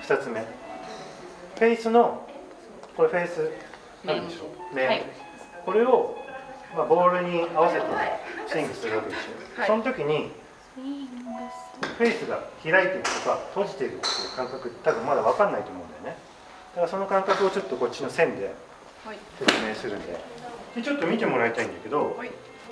2つ目、フェイスのこれフェイスあるでしょ、面、はい、これを、ボールに合わせてスイングするわけでしょ、はい、その時にフェイスが開いてるとか閉じてるっていう感覚多分まだ分かんないと思うんだよね。だからその感覚をちょっとこっちの線で説明するんで、ちょっと見てもらいたいんだけど、はい、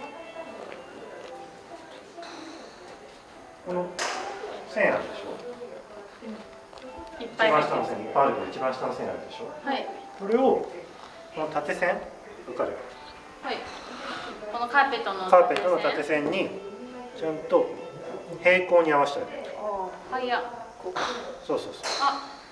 この線あるでしょ、一番下の線、いっぱいあるけど一番下の線あるでしょ、はい、これをこの縦線分かる？ はい、このカーペットの縦線にちゃんと平行に合わせてあげる。 はい、 そうそうそう。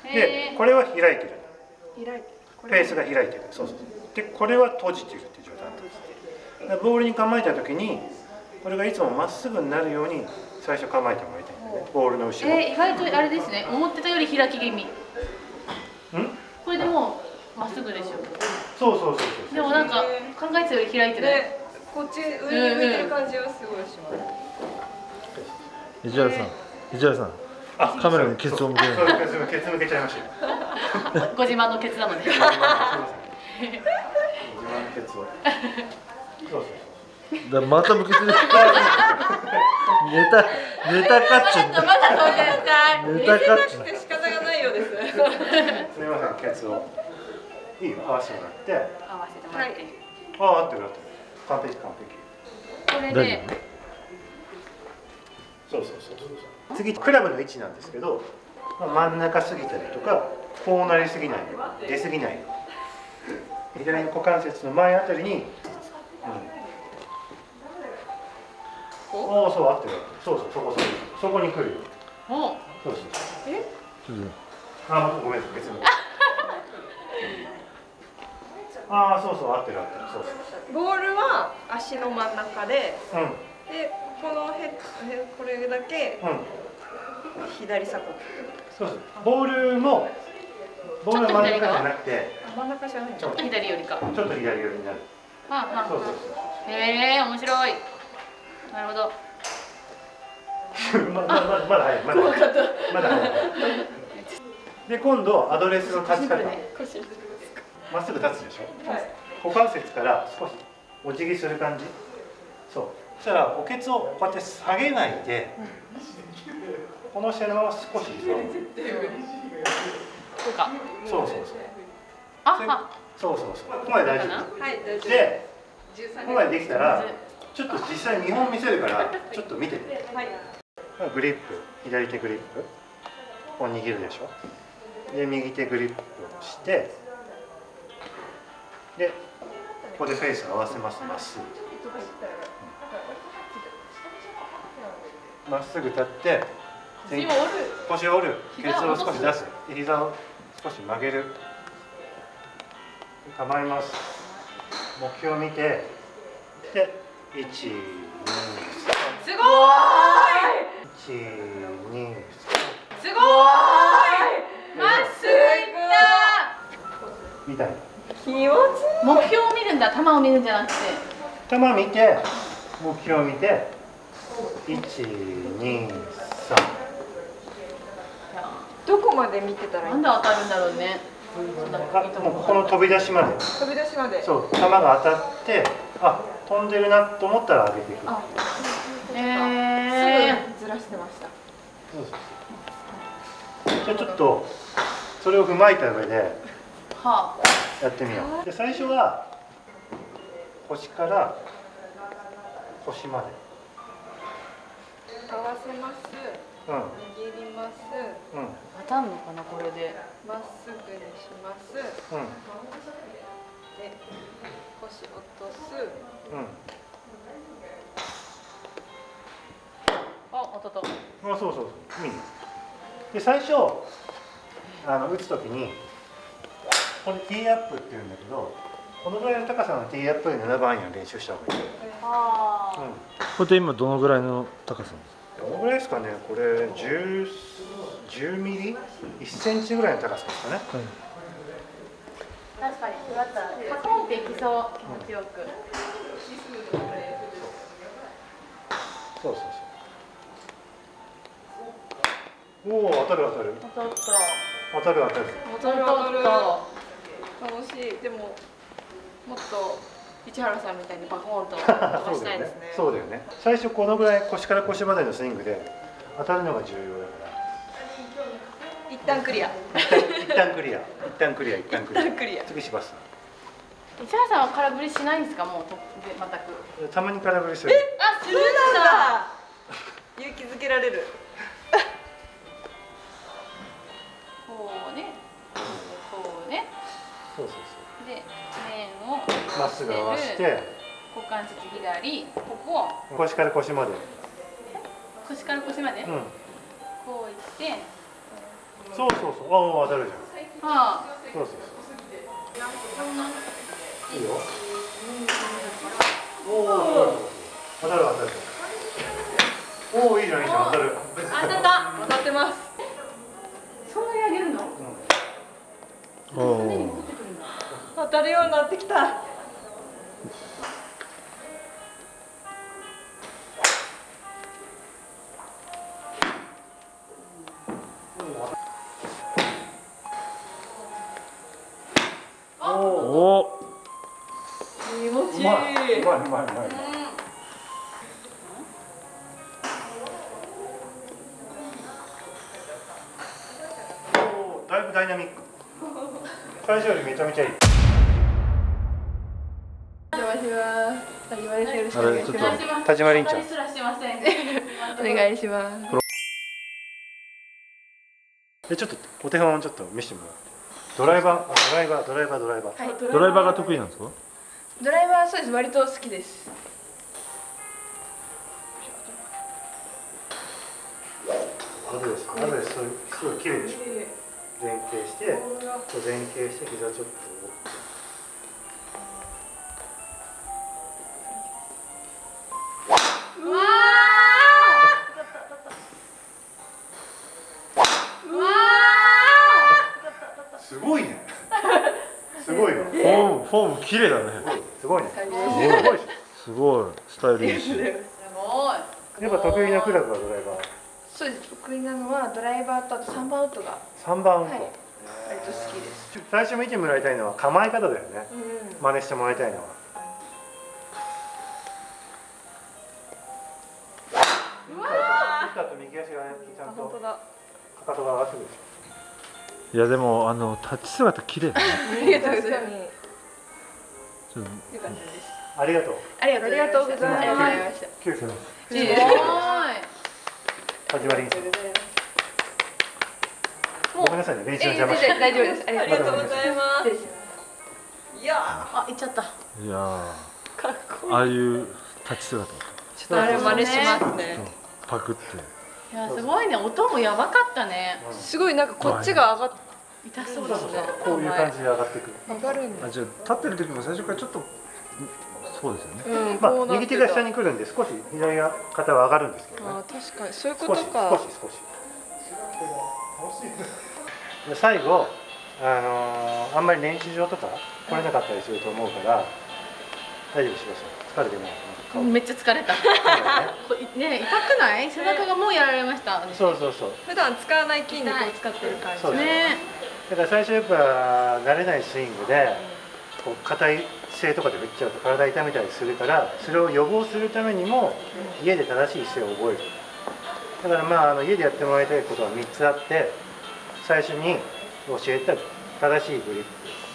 で、これは開いてる。フェースが開いてる。そうそう。で、これは閉じてるっていう状態なんです。ボールに構えた時に、これがいつもまっすぐになるように最初構えてもらいたいんだよね。ボールの後ろ。 意外とあれですね。思ってたより開き気味。これでもうまっすぐでしょ。 そうそうそうそう。 でもなんか考えてたより開いてない。 こっち上に向いてる感じはすごいします。 市原さん、カメラにケツを向ける。 ケツ向けちゃいましたよ。 ご自慢のケツなので。ご自慢のケツを。そうそう。また向けてる。ネタカッチュ。 まだそうじゃない。 ネタカッチュで仕方がないようです。 すみません、ケツを。いいよ、合わせてもらって。 合わせてもらって。 合ってる。完璧。 これで。 そう。次クラブの位置なんですけど、真ん中過ぎたりとかこうなりすぎない、出過ぎない、左の股関節の前あたりに、そう合ってる。そうそこに来るよ。そう。ごめん別に。そう合ってる。 ボールは足の真ん中で、でこれだけ左鎖骨。 そう。ボールの真ん中じゃなくて、 真ん中じゃない。 ちょっと左寄りか。 ちょっと左寄りになる。そう。 へえ、面白い。なるほど。 まだ早い。で、今度アドレスの立ち方。まっすぐ立つでしょ。股関節から少しお辞儀する感じ。そう。そしたらおケツをこうやって下げないで、この姿勢のまま少し。 そうか。 そう。そう。ここまで大丈夫。で、ここまでできたら、ちょっと実際見本見せるからちょっと見てて。グリップ、左手グリップ、ここ握るでしょ。で、右手グリップをして、で、ここでフェイス合わせます。まっすぐ。まっすぐ立って、腰を折る、ケツを少し出す、膝を少し曲げる。構います。目標を見て、で、1、2、3。 すごい。 1、2、3。 すごい。まっすぐいった。 みたいな。 気持ちいい。 目標を見るんだ、球を見るんじゃなくて。 球見て、目標を見て、1、2、3。 どこまで見てたらいい？ なんで当たるんだろうね。 もうここの飛び出しまで。そう、球が当たって、飛んでるなと思ったら上げていく。 すぐずらしてました。 じゃあちょっとそれを踏まえた上でやってみよう。で、最初は腰から腰まで合わせます。握ります。 当たんのかな、これで。 まっすぐにします。で、腰落とす。 当たった。 そう。で、最初打つときにこれティーアップっていうんだけど、このぐらいの高さのティーアップで7番アイアン練習した方がいい。 これで今どのぐらいの高さなんですか？ どのぐらいですかね。これ10ミリ、1センチぐらいの高さですかね。 確かに、だったら高いっていきそう、気持ちよく。 そう。おお、当たる。 当たった。 当たる当たる。 当たる当たる。楽しい。でももっと市原さんみたいにバコーンと飛ばしたいですね。 そうだよね。最初このぐらい腰から腰までのスイングで当たるのが重要だから。 一旦クリア。 一旦クリア。一旦クリア。一旦クリア。 一旦クリア。 次します。 市原さんは空振りしないんですか、もうと全く。 たまに空振りする。 あ、するんだ。 勇気づけられる。 こうね、こうね。 そうそうそう。 で、面をまっすぐ合わせて、 股関節左、ここを腰から腰まで。 腰から腰まで、 うん。 こういって、 そうそうそう。ああ、当たるじゃん。 はあ、 そうそうそう。いいよ。おお、当たる当たる。おお、いいじゃんいいじゃん、当たる。 当たった。 当たってます。 そんなに上げるの？ おお。 当たるようになってきた。 おお。 気持ちいい。 うまいうまいうまい。おお、だいぶダイナミック。最初よりめちゃめちゃいい。 お邪魔します。田島です。よろしくおあれちょっと願いします。 田島凛ちゃんすらしません。 お願いします。 ちょっとお手本をちょっと見せてもらって。ドライバー。 はい。 ドライバーが得意なんですか？ ドライバーそうです。割と好きです。 あとです。すごい綺麗でしょ。前傾して、前傾して膝ちょっと折って。 うわー。うわー。 すごいね。すごいよ。 フォーム綺麗だね。 すごいね。 すごいスタイルいいし。 すごい。 やっぱ得意なクラブはドライバー。 そうです。得意なのはドライバーとあと3番ウッドが 3番ウッド。 はい割と好きです。 最初見てもらいたいのは構え方だよね。真似してもらいたいのは。 うわ打った後右足がね、ちゃんと本当だ。 かかとが上がってくるでしょ。 いやでも立ち姿綺麗だね。 ありがとうございます。 ちょっよかったです。 ありがとう。 ありがとうございました。ありがとうございました。 キューー。すごい。 始まり。ごめんなさいね、練習の邪魔して。 大丈夫です。ありがとうございます。いやあ、いっちゃった。 いやーかっこいい。 ああいう立ち姿ちょっとあれ真似しますね。 パクって。 いや、すごいね、音もやばかったね。 すごいなんかこっちが上が痛そうですね。 こういう感じで上がってくる。 上がるんだ。 じゃあ立ってる時も最初からちょっとそうですよね。 うん。 まあこうなってた右手が下に来るんで少し左肩は上がるんですけどね。 あー確かにそういうこ少しとか。 少し。で最後あんまり練習場とか来れなかったりすると思うから大丈夫しましょう。疲れてない。 めっちゃ疲れた。ね、痛くない？背中がもうやられました。 そうそうそう。 普段使わない筋肉を使ってる感じ。 そうですね。 だから最初やっぱ慣れないスイングでこう硬い姿勢とかで振っちゃうと体痛めたりするからそれを予防するためにも家で正しい姿勢を覚える。だからまあ家でやってもらいたいことは3つあって最初に教えた正しいグリッ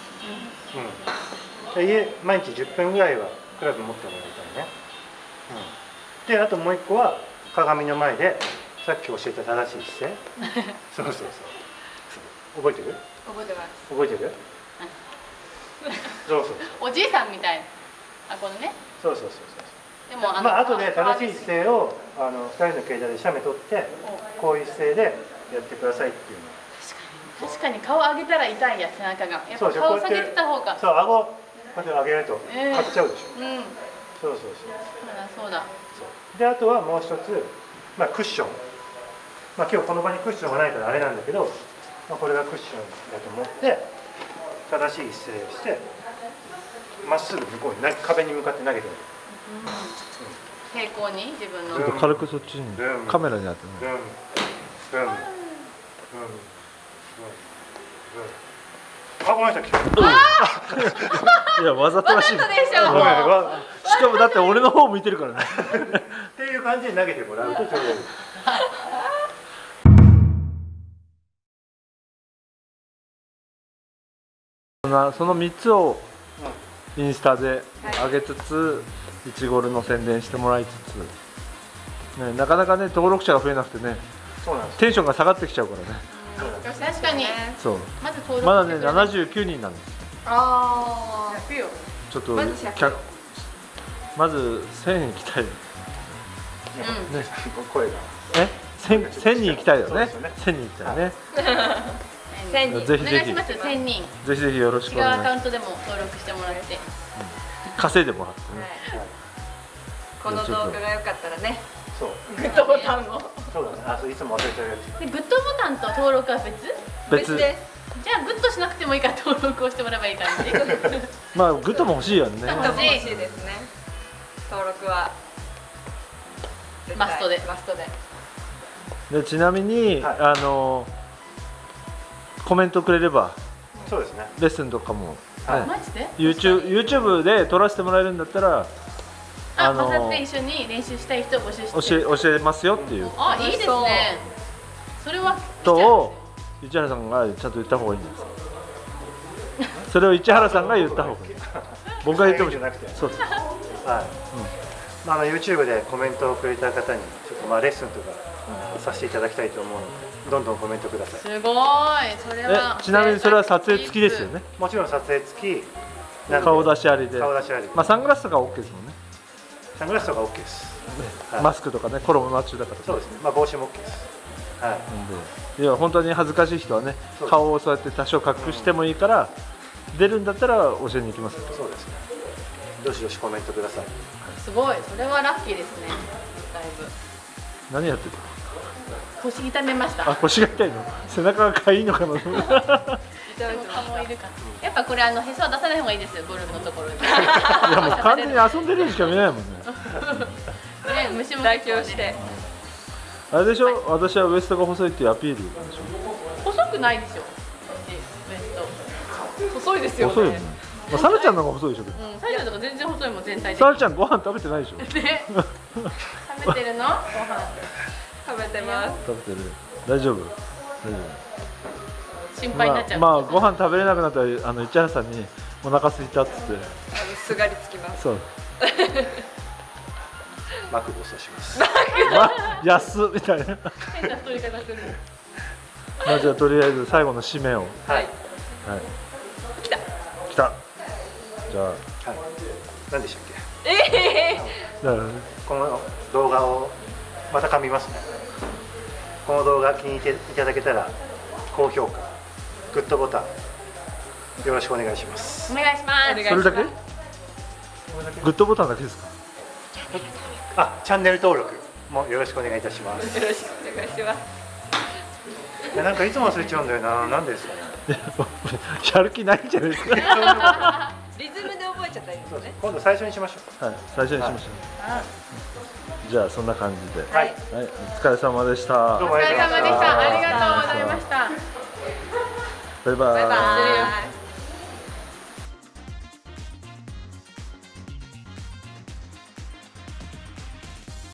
プ、で毎日10分ぐらいはクラブ持ってもらいたいね、であともう1個は鏡の前でさっき教えた正しい姿勢そう覚えてる？ 覚えてます。 覚えてる？そうおじいさんみたい。あ、このね。 そうでもまあ後で正しい姿勢を2人の携帯で写メ撮ってこういう姿勢でやってくださいっていうの。 確かに顔上げたら痛いや背中が。やっぱ顔下げてた方が。 そう顎こうやって上げると張っちゃうでしょ。そうそうだ。 であとはもう一つ、まあ、クッション、まあ、今日この場にクッションがないからあれなんだけど、まあ、これがクッションだと思って正しい姿勢をしてまっすぐ向こうに壁に向かって投げてる。 平行に自分の。 ちょっと軽くそっちにカメラに当てる。 あ、ごめんなさい。 いや、わざとらしい。 わざとでしょごめんしかもだって俺の方向いてるからね。 っていう感じで投げてもらうとちょうどいい。 その3つをインスタで上げつつ、1ゴールの宣伝してもらいつつ、ね、なかなかね登録者が増えなくてね、 そうなんです。 テンションが下がってきちゃうからね。 確かに。 そう。 まず登録まだねしてくれる 79人なんです。 あ 100よ。 ちょっとまず100 まず1000人行きたい。 うん。 声が。 1000人行きたいよね。 そうですよね 1000人行きたいね。 1000人ぜひぜひお願いします。1000人。 ぜひぜひよろしく違うお願いします。 アカウントでも登録してもらって。 稼いでもらってね。 この動画が良かったらねそう。 グッドボタンをそうだね。あ、そういつも忘れちゃうやつ。 でグッドボタンと登録は別？ 別ですじゃあグッドしなくてもいいから登録をしてもらえばいい感じ。 まあグッドも欲しいよね。 グッドも欲しいですね登録は絶対マストでマストででちなみに、 はコメントくれればそうですね。 レッスンとかも、ねはいマジで？ YouTube で撮らせてもらえるんだったらあ、混ざって一緒に練習したい人を募集して。 教えますよっていうあ、いいですね。それはことを市原さんがちゃんと言った方がいいんです。それを市原さんが言った方がいい。僕が言ってもじゃなくて。 そうです。 はい。まあYouTube でコメントをくれた方にちょっとまあレッスンとかさせていただきたいと思うので、どんどんコメントください。 すごい。それは。 ちなみにそれは撮影付きですよね。 もちろん撮影付き。なんで顔出しありで。 顔出しあり。 まあサングラスとかは OK ですもんね。 サングラスとか OK です。はいマスクとかね、コロナ中だから。 そうですね。まあ帽子も OK です。はい。 なんでいや本当に恥ずかしい人はね、 そう顔をそうやって多少隠してもいいから、出るんだったら教えに行きますよ。 そうですね。どしどしコメントください。 すごい。それはラッキーですね。だいぶ。 何やってる？ 腰痛めました。 あ、腰が痛いの？背中がかいいのかな？ でも蚊もいるからやっぱこれへそは出さない方がいいですよ、ゴルフのところで。 いやもう完全に遊んでるようにしか見えないもんね。 ね、虫も代表してあれでしょ、私はウエストが細いっていうアピールでし細くないでしょ。ウエスト。 細いですよねょ。細いよね。まあ、サラちゃんの方が細いでしょ。 うん、サイドとか全然細いもん全体的に。 サラちゃんご飯食べてないでしょ。 ね、食べてるの？ご飯。 食べてます食べてる。大丈夫。大丈夫。 心配になっちゃう。 まあご飯食べれなくなったら市原さんにお腹空いたっつって。 すがりつきますそう。 マクご馳走します。 安っみたいな。 変な太り方する。 まあじゃあとりあえず最後の締めを。 はい。 はい。来た。じゃあはい。何でしたっけ？ だからこの動画をまた噛みますね。この動画気に入っていただけたら高評価、グッドボタンよろしくお願いします。 お願いします。 お願いそれだけ？ これだけグッドボタンだけですか？ あ、チャンネル登録もよろしくお願いいたします。 よろしくお願いしますいやなんかいつも忘れちゃうんだよな。なんでですかね。 やる気ないんじゃないですか。 リズムで覚えちゃったらいいですよね今度最初にしましょはい、最初にしましょう。じゃあそんな感じで。 う。はい。 はい、お疲れ様でした。 どうもお疲れ様でした。ありありがとうございました。 がとうございました。 バイバイ。 バイバイ